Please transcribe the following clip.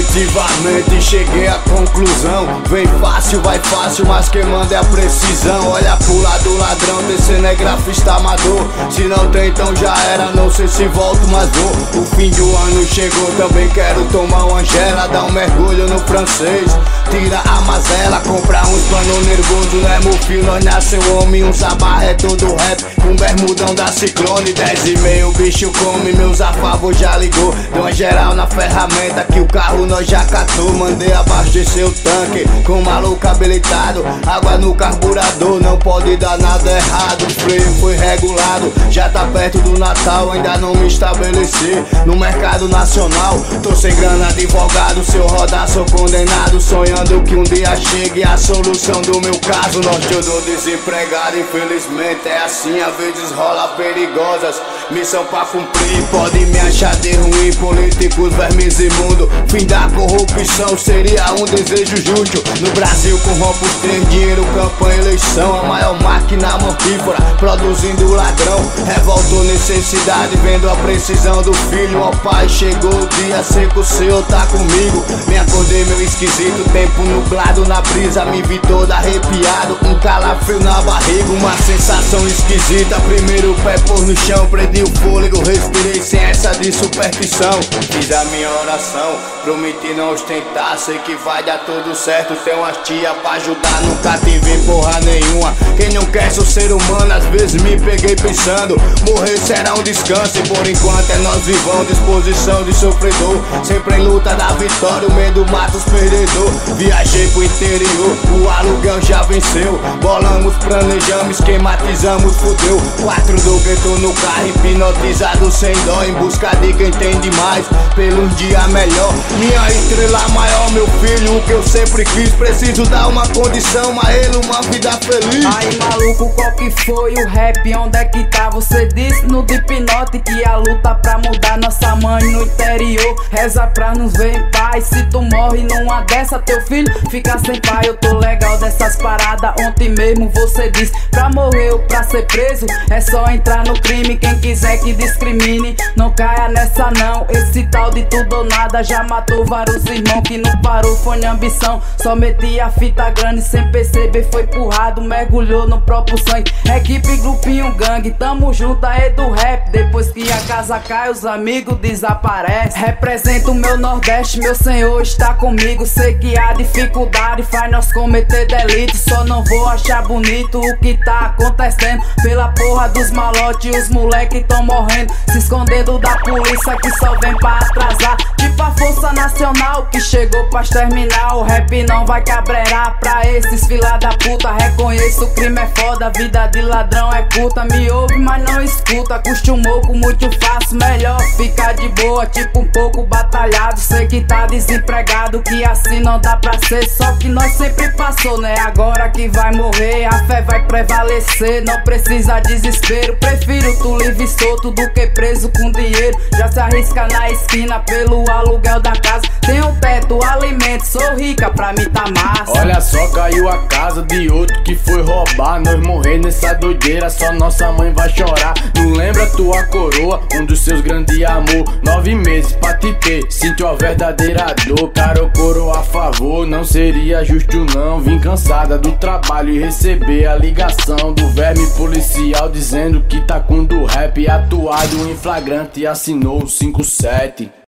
Objetivamente cheguei à conclusão: vem fácil, vai fácil, mas quem manda é a precisão. Olha pro lado, ladrão, descendo é grafista amador. Se não tem, então já era, não sei se volto, mas vou. O fim do ano chegou, também quero tomar uma Angela. Dar um mergulho no francês, tira a mazela, comprar uns pano nervoso, não é meu filho, nós nasceu homem. Um sabá é todo rap, com bermudão da Ciclone. 10,5 o bicho come, meus afavos já ligou. Deu uma geral na ferramenta que o carro nós já catou. Mandei abastecer o tanque com maluco habilitado. Água no carburador, não pode dar nada errado. O freio foi regulado, já tá perto do Natal. Ainda não me estabeleci no mercado nacional. Tô sem grana, advogado, se eu rodar sou condenado. Sonhando que um dia chegue a solução do meu caso. Norte eu dou desempregado, infelizmente é assim. Às vezes rola perigosas, missão pra cumprir. Pode me achar de ruim, políticos, vermes imundo. Fim da corrupção seria um desejo justo. No Brasil corrompos ter dinheiro, campanha, eleição. A maior máquina mortífera, produzindo ladrão. Revoltou necessidade, vendo a precisão do filho. Ó pai, chegou o dia, sei que o Senhor tá comigo. Me acordei meio esquisito, tempo nublado na brisa. Me vi todo arrepiado, um calafrio na barriga. Uma sensação esquisita, primeiro pé pôr no chão. Prendi o fôlego, respirei sem essa de superstição. Fiz a minha oração, prometi não ostentar. Sei que vai dar tudo certo, tem umas tia pra ajudar. Nunca tive porra nenhuma, quem não quer ser ser humano. Às vezes me peguei pensando, morrer será um descanso. E por enquanto é nós vivão, disposição de sofredor. Sempre em luta da vitória, o medo mata os perdedor. Viajei pro interior, o aluguel já venceu. Bolamos, planejamos, esquematizamos, fudeu. 4 do gueto no carro, hipnotizado sem dó. Em busca de quem tem demais, pelo um dia melhor. Minha estrela maior, meu filho, o que eu sempre quis. Preciso dar uma condição a ele, uma vida feliz. Aí maluco, qual que foi o rap? Onde é que tá? Você disse no Deep Note que a luta pra mudar nossa mãe no interior. Reza pra nos ver em paz. Se tu morre numa dessa, teu filho fica sem pai. Eu tô legal dessas paradas. Ontem mesmo você disse, pra morrer ou pra ser preso é só entrar no crime. Quem quiser que discrimine, não caia nessa não. Esse tal de tudo ou nada já matou vários irmãos. Que não parou foi na ambição, só metia a fita grande sem perceber, foi empurrado, mergulhou no próprio sangue. Equipe, grupinho, gangue, tamo junto aí do rap. Depois que a casa cai, os amigos desaparecem. Represento o meu Nordeste, meu Senhor está comigo. Sei que a dificuldade faz nós cometer delito. Só não vou achar bonito o que tá acontecendo. Pela porra dos malotes, os moleque tão morrendo, se escondendo da polícia que só vem pra atrasar. Tipo a Força Nacional que chegou pra exterminar. O rap não vai cabreirar pra esses fila da puta. Reconheço o crime é foda, vida de ladrão é curta. Me ouve mas não escuta, acostumou com muito fácil. Melhor ficar de boa, tipo um pouco batalhado. Sei que tá desempregado, que assim não dá pra ser. Só que nós sempre passou, né? Agora que vai morrer, a fé vai prevalecer. Não precisa desespero, prefiro tu livre e solto do que preso com dinheiro. Já se arrisca na esquina pelo aluguel da casa. Tenho teto, alimento, sou rica, pra mim tá massa. Olha só, caiu a casa de outro que foi roubar. Nós morrer nessa doideira, só nossa mãe vai chorar. Não lembra tua coroa, um dos seus grandes amor. 9 meses pra te ter, sentiu a verdadeira dor. Caro coroa a favor, não seria justo não. Vim cansada do trabalho e receber a ligação do verme policial dizendo que tá com do rap atuado em flagrante e assinou o 57.